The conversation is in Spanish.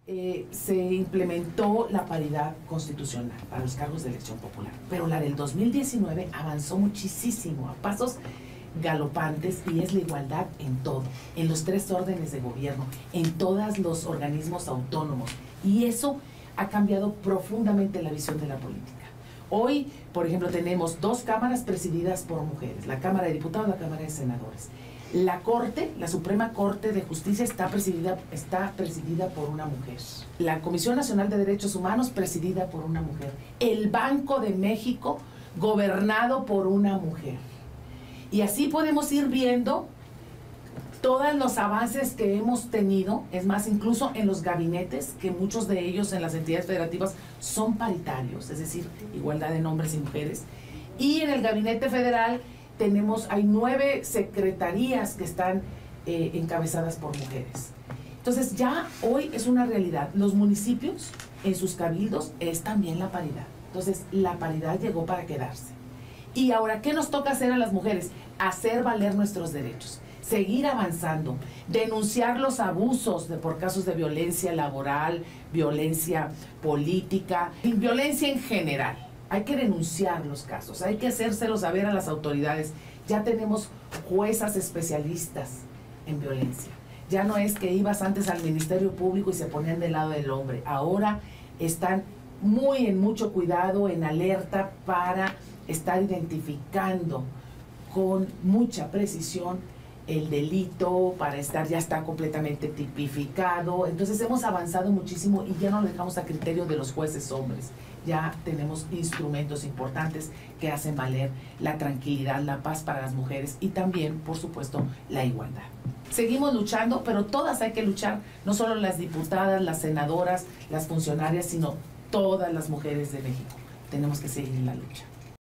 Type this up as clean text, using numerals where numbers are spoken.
se implementó la paridad constitucional para los cargos de elección popular, pero la del 2019 avanzó muchísimo, a pasos galopantes, y es la igualdad en todo, en los 3 órdenes de gobierno, en todos los organismos autónomos, y eso ha cambiado profundamente la visión de la política. Hoy, por ejemplo, tenemos 2 cámaras presididas por mujeres, la Cámara de Diputados y la Cámara de Senadores. La Corte, la Suprema Corte de Justicia está presidida por una mujer. La Comisión Nacional de Derechos Humanos presidida por una mujer. El Banco de México gobernado por una mujer. Y así podemos ir viendo todos los avances que hemos tenido, es más, incluso en los gabinetes, que muchos de ellos en las entidades federativas son paritarios, es decir, igualdad de hombres y mujeres. Y en el gabinete federal hay 9 secretarías que están encabezadas por mujeres. Entonces ya hoy es una realidad. Los municipios en sus cabildos es también la paridad. Entonces la paridad llegó para quedarse. Y ahora, ¿qué nos toca hacer a las mujeres? Hacer valer nuestros derechos, seguir avanzando, denunciar los abusos por casos de violencia laboral, violencia política, y violencia en general. Hay que denunciar los casos, hay que hacérselos saber a las autoridades. Ya tenemos juezas especialistas en violencia. Ya no es que ibas antes al Ministerio Público y se ponían del lado del hombre. Ahora están en mucho cuidado, en alerta, para estar identificando con mucha precisión el delito, ya está completamente tipificado. Entonces hemos avanzado muchísimo y ya no lo dejamos a criterio de los jueces hombres. Ya tenemos instrumentos importantes que hacen valer la tranquilidad, la paz para las mujeres y también, por supuesto, la igualdad. Seguimos luchando, pero todas hay que luchar, no solo las diputadas, las senadoras, las funcionarias, sino todas las mujeres de México. Tenemos que seguir en la lucha.